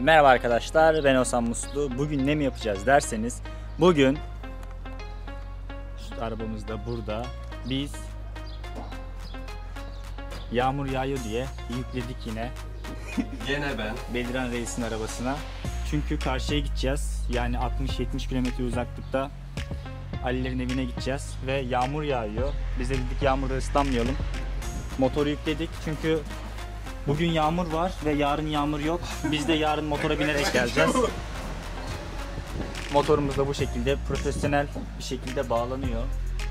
Merhaba arkadaşlar, ben Oğuzhan Muslu. Bugün ne mi yapacağız derseniz, bugün şu arabamız da burada. Biz yağmur yağıyor diye yükledik yine. Gene ben. Bediran Reis'in arabasına. Çünkü karşıya gideceğiz. Yani 60-70 kilometre uzaklıkta Ali'lerin evine gideceğiz ve yağmur yağıyor. Biz de dedik yağmurda ıslanmayalım. Motoru yükledik çünkü bugün yağmur var ve yarın yağmur yok. Biz de yarın motora binerek geleceğiz. Motorumuz da bu şekilde profesyonel bir şekilde bağlanıyor.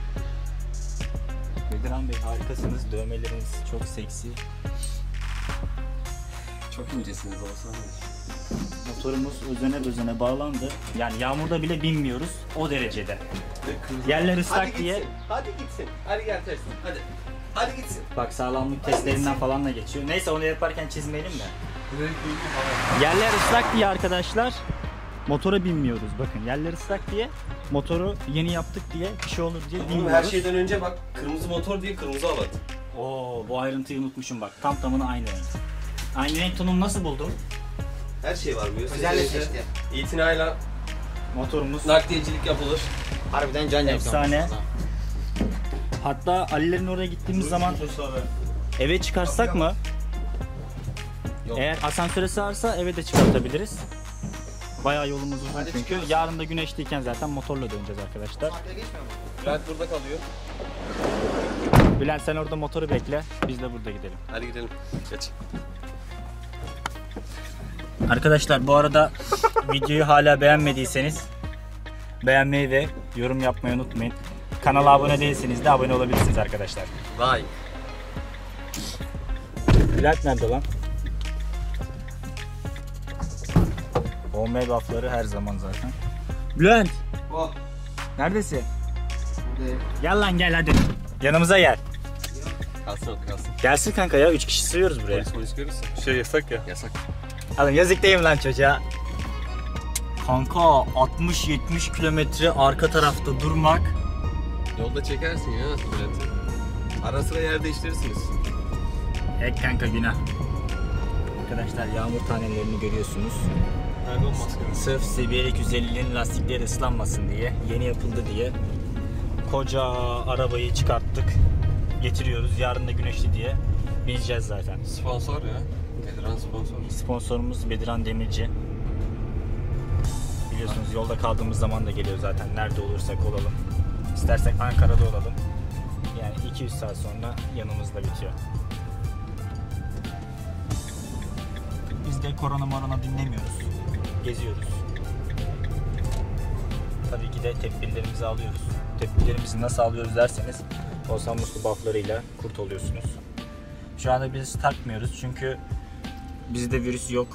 Bediran Bey harikasınız. Dövmeleriniz çok seksi. Çok incesiniz olsa. Motorumuz özene bağlandı. Yani yağmurda bile binmiyoruz. O derecede. Yerler ıslak diye. Hadi gitsin. Hadi gel tersin. Hadi. Hadi gitsin. Bak sağlamlık testlerinden falan da geçiyor. Neyse onu yaparken çizmeyelim de. Yerler ıslak diye arkadaşlar motora binmiyoruz. Bakın yerler ıslak diye motoru yeni yaptık diye bir şey olur diye binmiyoruz. Her şeyden önce bak kırmızı motor diye kırmızı alat. Oo, bu ayrıntıyı unutmuşum bak. Tam tamına aynı renk. Aynı renk tonunu nasıl buldun? Her şey var bu. Özellikle işte. İtinayla Motorumuz nakliyecilik yapılır. Harbiden can efsane. Hatta Ali'lerin oraya gittiğimiz zaman eve çıkarsak mı? Yok. Eğer asansöre sığarsa eve de çıkartabiliriz. Bayağı yolumuz uzun çünkü. Yarın da güneşliyken zaten motorla döneceğiz arkadaşlar. Ben burada kalıyor. Bülent sen orada motoru bekle. Biz de burada gidelim. Hadi gidelim. Geç. Arkadaşlar bu arada videoyu hala beğenmediyseniz beğenmeyi ve yorum yapmayı unutmayın. Kanala abone değilseniz de abone olabilirsiniz arkadaşlar. Vay. Bülent nerede lan? OM buff'ları her zaman zaten. Bülent! Oh. Neredesin? Buradayım. Gel lan gel hadi. Yanımıza gel. Kalsın. Gelsin kanka ya 3 kişi sığıyoruz buraya. Polis görürse. Şey yasak ya. Yasak. Alın yazık değil mi lan çocuğa? Kanka 60-70 kilometre arka tarafta durmak. Yolda çekersin ya Bülent'i. Ara sıra yer değiştirirsiniz. Ek kanka günah. Arkadaşlar yağmur tanelerini görüyorsunuz. Karbon maske. Sırf CBR 250'nin lastikleri ıslanmasın diye, yeni yapıldı diye koca arabayı çıkarttık. Getiriyoruz. Yarın da güneşli diye bineceğiz zaten. Sponsor ya. Bediran sponsor. Sponsorumuz Bediran Demirci. Biliyorsunuz yolda kaldığımız zaman da geliyor zaten. Nerede olursak olalım. İstersek Ankara'da olalım. Yani 200 saat sonra yanımızda bitiyor. Biz de korona dinlemiyoruz. Geziyoruz. Tabii ki de tedbirlerimizi alıyoruz. Tedbirlerimizi nasıl alıyoruz derseniz Oğuzhan Muslu bufflarıyla kurt oluyorsunuz. Şu anda biz takmıyoruz çünkü bizde virüs yok.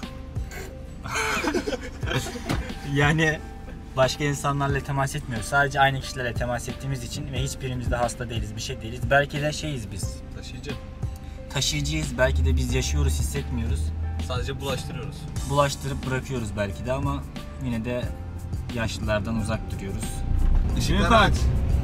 Yani başka insanlarla temas etmiyoruz. Sadece aynı kişilerle temas ettiğimiz için ve hiçbirimiz de hasta değiliz, bir şey değiliz. Belki de şeyiz biz. Taşıyıcı. Taşıyıcıyız. Belki de biz yaşıyoruz, hissetmiyoruz. Sadece bulaştırıyoruz. Bulaştırıp bırakıyoruz belki de ama yine de yaşlılardan uzak duruyoruz. Işıkları aç.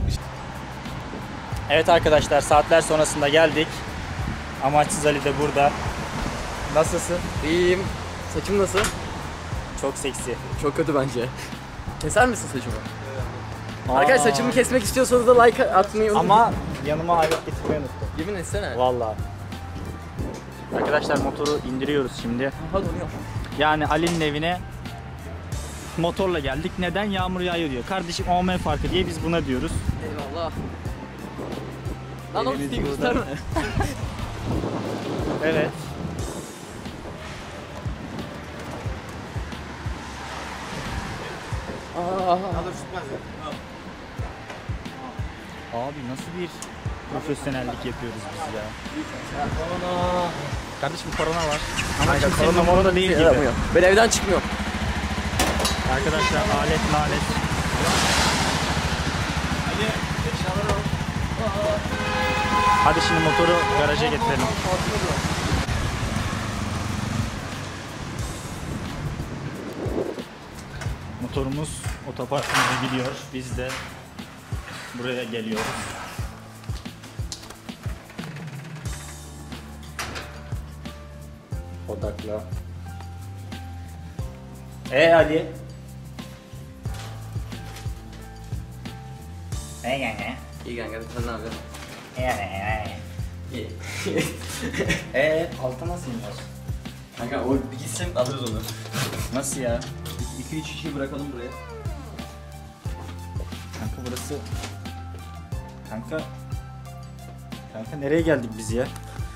Evet arkadaşlar saatler sonrasında geldik. Amaçsız Ali de burada. Nasılsın? İyiyim. Saçım nasıl? Çok seksi. Çok kötü bence. Keser misin saçımı? Aa. Arkadaşlar saçımı kesmek istiyorsanız da like atmayı unutmayın. Ama yanıma alet getirmeyi unuttum. Yemin etsene. Vallahi. Arkadaşlar motoru indiriyoruz şimdi. Hadi donuyor. Yani Ali'nin evine motorla geldik. Neden? Yağmur yağıyor diyor. Kardeşim OM farkı diye biz buna diyoruz. Eyvallah. Lan onu Evimiz tutayım burada. gösterme. Evet. Abi nasıl bir profesyonellik yapıyoruz biz ya. Kardeşim korona var. Ama kimsenin korona değil gibi. Yaramıyor. Ben evden çıkmıyorum. Arkadaşlar alet malet. Hadi şimdi motoru garaja getirelim. Motorumuz otoparkımıza gidiyor. Biz de buraya geliyoruz. Odakla. Ali. İyi kanka sen ne yapıyorsun? İyi. Alta nasıl iniyoruz? Kanka o bir gitsin alırız onu. Nasıl ya? 2-3 kişiyi bırakalım buraya. Kanka burası... Kanka nereye geldik biz ya?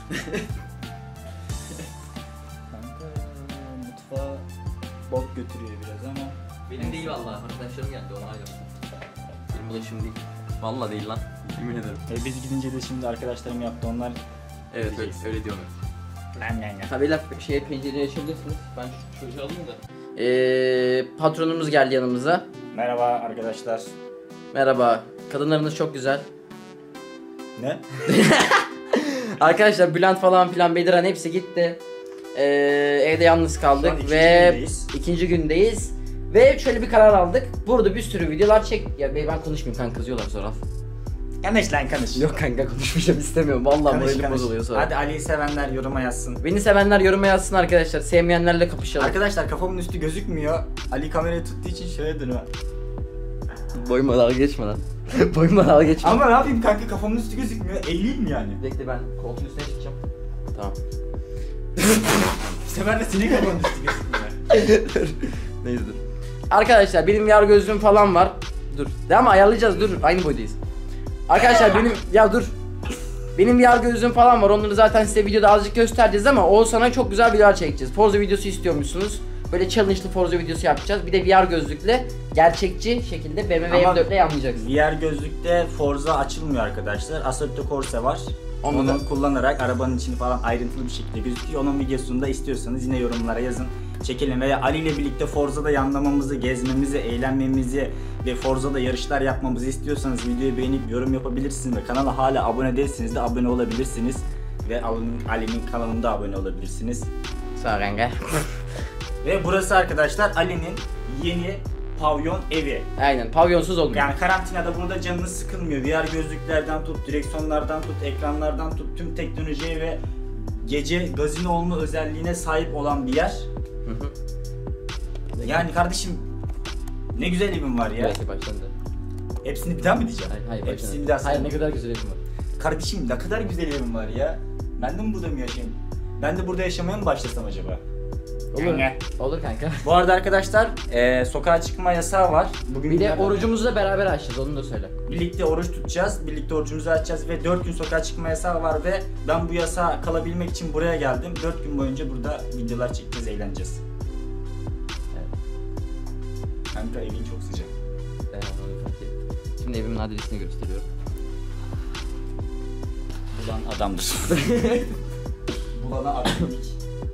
Kanka mutfağa bok götürüyor biraz ama... Benim değil vallahi. Arkadaşlarım geldi ona ayrı. Benim bulaşım değil. Vallahi değil lan. Yemin ederim. Biz gidince de şimdi arkadaşlarım yaptı onlar. Evet Diyeceksin. öyle diyorum. Lan. Tabii pencereyi açabilirsiniz. Ben şu alayım da. Patronumuz geldi yanımıza. Merhaba arkadaşlar. Merhaba. Kadınlarınız çok güzel. Ne? Arkadaşlar Bülent falan filan Bediran hepsi gitti. Evde yalnız Şu an kaldık ikinci ve gündeyiz. ikinci gündeyiz. Ve şöyle bir karar aldık. Burada bir sürü videolar çek. Ya ben konuşmayayım kanka kızıyorlar sonra. Kanış lan kanış. Yok kanka konuşmayacağım istemiyorum. Vallahi Kanış, moralim kanış. bozuluyor sonra. Hadi Ali'yi sevenler yoruma yazsın. Beni sevenler yoruma yazsın arkadaşlar. Sevmeyenlerle kapışalım. Arkadaşlar kafamın üstü gözükmüyor. Ali kamerayı tuttuğu için şöyle dönüyor. Boyuma dalga geçme lan. Boyuma dalga geçme. Ama ne yapayım kanka kafamın üstü gözükmüyor. Eğileyim mi yani? Bekle ben koltuğun üstüne çıkacağım. Tamam. Bu sefer de senin kafanın üstü gözükmüyor. Neyse dur. Arkadaşlar benim VR gözlüğüm falan var. Dur. Ama ayarlayacağız dur. Aynı boydayız. Arkadaşlar benim ya dur. Benim VR gözlüğüm falan var. Onları zaten size videoda azıcık göstereceğiz ama Oğuzhan'a çok güzel videolar çekeceğiz. Forza videosu istiyormuşsunuz. Böyle challenge'lı Forza videosu yapacağız. Bir de VR gözlükle gerçekçi şekilde BMW Ama M4'le yanlayacaksın. VR gözlükte Forza açılmıyor arkadaşlar. Assetto Corsa var. Onu kullanarak arabanın içini falan ayrıntılı bir şekilde gözüküyor. Onun videosunu da istiyorsanız yine yorumlara yazın. Çekelim veya Ali ile birlikte Forza'da yanlamamızı, gezmemizi, eğlenmemizi ve Forza'da yarışlar yapmamızı istiyorsanız videoyu beğenip yorum yapabilirsiniz ve kanala hala abone değilseniz de abone olabilirsiniz ve Ali'nin kanalında abone olabilirsiniz. Sağ ol kanka. Ve burası arkadaşlar Ali'nin yeni pavyon evi. Aynen pavyonsuz olmuyor. Yani karantinada burada canınız sıkılmıyor. VR gözlüklerden tut, direksiyonlardan tut, ekranlardan tut, tüm teknolojiye ve gece gazino olma özelliğine sahip olan bir yer. Yani kardeşim ne güzel evim var ya. Belki başlandı. Hepsini bir daha mı diyeceğim? Hayır Hepsini bir başlandı. daha Hayır ne sayayım. kadar güzel evim var. Kardeşim ne kadar güzel evim var ya. Ben de mi burada mı yaşayayım? Ben de burada yaşamaya mı başlasam acaba? Olur. Yani. Olur kanka. Bu arada arkadaşlar sokağa çıkma yasağı var. Bugün Bir de günlerden- orucumuzu da beraber açacağız onu da söyle. Birlikte oruç tutacağız, birlikte orucumuzu açacağız ve 4 gün sokağa çıkma yasağı var ve ben bu yasağa kalabilmek için buraya geldim. 4 gün boyunca burada videolar çekeceğiz, eğleneceğiz. Evet. Kanka evin çok sıcak. Ben onu fark ettim. Şimdi evimin adresini gösteriyorum. Bulan adamdır. Bulana adamlık.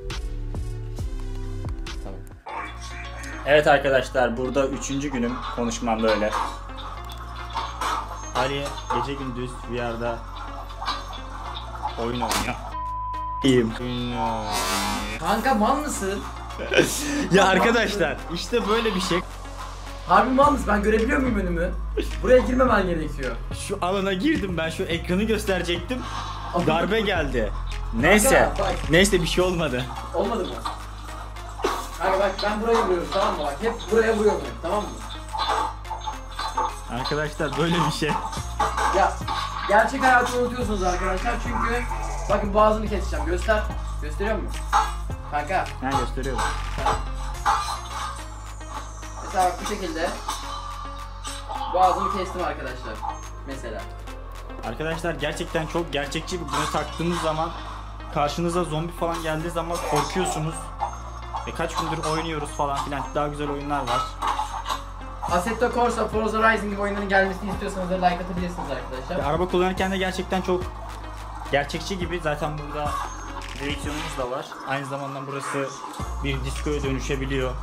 Tamam. Evet arkadaşlar burada 3. günüm konuşmam böyle. Ali gece gündüz VR'da oyun oynuyor. İyiyim. Kanka mal mısın? Ya arkadaşlar işte böyle bir şey. Harbi mal mısın? Ben görebiliyor muyum önümü? Buraya girmemen gerekiyor. Şu alana girdim ben şu ekranı gösterecektim. Darbe geldi. Neyse. Kanka, bak. Neyse bir şey olmadı. Olmadı mı? Kanka bak ben buraya vuruyorum tamam mı? Bak hep buraya vuruyorum hep, tamam mı? Arkadaşlar böyle bir şey. Ya gerçek hayatı unutuyorsunuz arkadaşlar çünkü bakın boğazını keseceğim. Göster. Gösteriyor mu? Kanka Ha gösteriyorum. mesela bak bu şekilde boğazını kestim arkadaşlar. Mesela. Arkadaşlar gerçekten çok gerçekçi bir bunu taktığınız zaman karşınıza zombi falan geldiği zaman korkuyorsunuz. Kaç gündür oynuyoruz falan filan daha güzel oyunlar var. Assetto Corsa, Forza Rising gibi oyunların gelmesini istiyorsanız da like atabilirsiniz arkadaşlar. Araba kullanırken de gerçekten çok gerçekçi gibi. Zaten burada direksiyonumuz da var. Aynı zamanda burası bir diskoya dönüşebiliyor.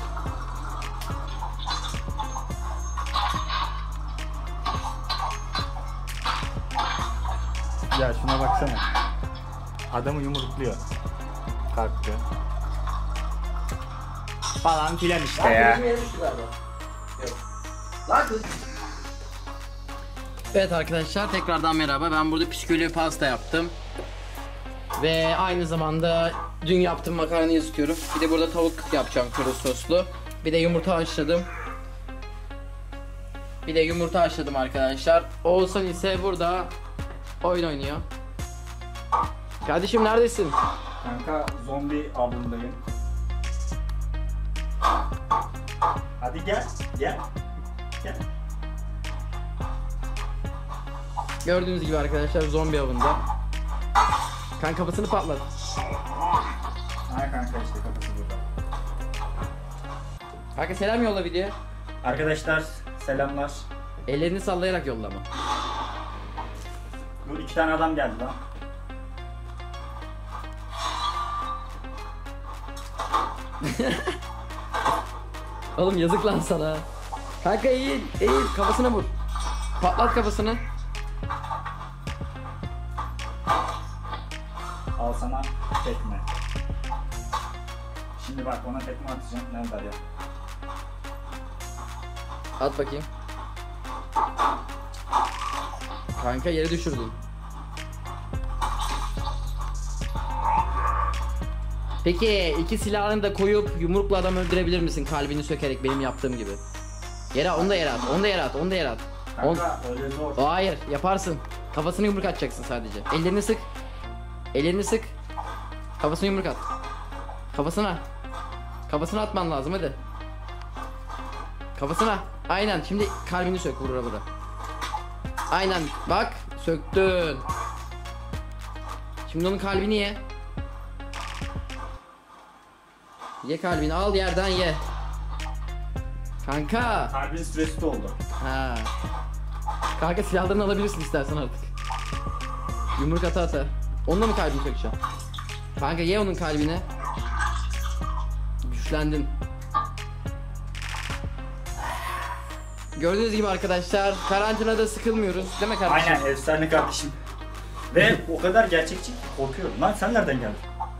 Ya şuna baksana. Adamı yumrukluyor. Kalktı. Falan filan işte ya. Evet arkadaşlar tekrardan merhaba. Ben burada psikoloji pasta yaptım. Ve aynı zamanda dün yaptığım makarnayı ısıtıyorum. Bir de burada tavuk yapacağım kuru soslu. Bir de yumurta haşladım. Arkadaşlar. Oğuzhan ise burada oyun oynuyor. Kardeşim neredesin? Kanka zombi avındayım. Hadi gel. Gel. Gördüğünüz gibi arkadaşlar zombi avında. Kanka kafasını patlat. Ha kanka işte kafası burada. Kanka selam yolla videoya. Arkadaşlar selamlar. Ellerini sallayarak yollama. Bu 2 tane adam geldi lan. Oğlum yazık lan sana. Kanka eğil kafasına vur. Patlat kafasını. Al sana tekme. Şimdi bak ona tekme atacağım. Nerede ya? At bakayım. Kanka yere düşürdün. Peki iki silahını da koyup yumrukla adam öldürebilir misin kalbini sökerek benim yaptığım gibi? Onu da yere at. Kanka öyle zor. Hayır yaparsın. Kafasına yumruk atacaksın sadece. Ellerini sık. Kafasına yumruk at. Kafasına atman lazım hadi. Kafasına. Aynen şimdi kalbini sök vura. Aynen bak söktün. Şimdi onun kalbini ye. Ye kalbini al yerden ye. Kanka. Kalbin süresi de oldu. Ha. Kanka silahlarını alabilirsin istersen artık. Yumruk ata. Onunla mı kalbini sökeceğim? Kanka ye onun kalbini. Güçlendin. Gördüğünüz gibi arkadaşlar karantinada sıkılmıyoruz değil mi kardeşim? Aynen efsane kardeşim. Ve o kadar gerçekçi ki korkuyorum. Lan sen nereden geldin?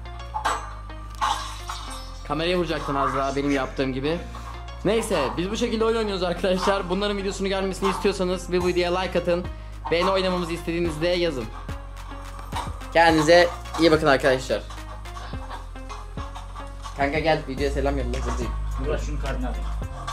Kameraya vuracaktın az daha benim yaptığım gibi. Neyse biz bu şekilde oyun oynuyoruz arkadaşlar. Bunların videosunu gelmesini istiyorsanız ve bu videoya like atın. Ve ne oynamamızı istediğinizde yazın. Kendinize iyi bakın arkadaşlar. Kanka gel videoya selam yolla buradayım. Murat şunun kalbini alayım.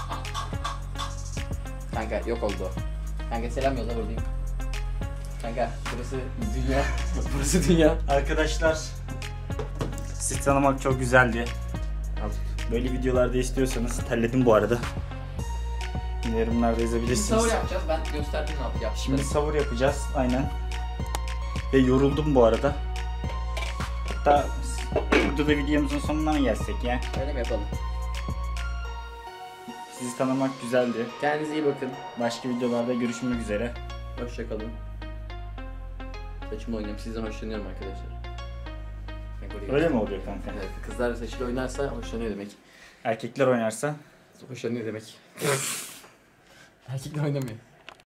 Kanka yok oldu o. Kanka selam yolla buradayım. Kanka burası dünya. Burası dünya. Arkadaşlar sizi tanımak çok güzeldi. Böyle videolarda istiyorsanız terledim bu arada. Yorumlarda Şimdi yazabilirsiniz. sahur yapacağız ben gösterdim ne yapacağım. Şimdi sahur yapacağız aynen. Ve yoruldum bu arada. Hatta burada da videomuzun sonuna mı gelsek ya? Öyle mi yapalım? Sizi tanımak güzeldi. Kendinize iyi bakın. Başka videolarda görüşmek üzere. Hoşçakalın. Saçımla oynayayım. Sizden hoşlanıyorum arkadaşlar. Öyle mi oluyor kanka? Evet, kızlar saçıyla oynarsa hoşlanıyor demek. Erkekler oynarsa Hoşlanıyor demek. Erkekler oynamıyor.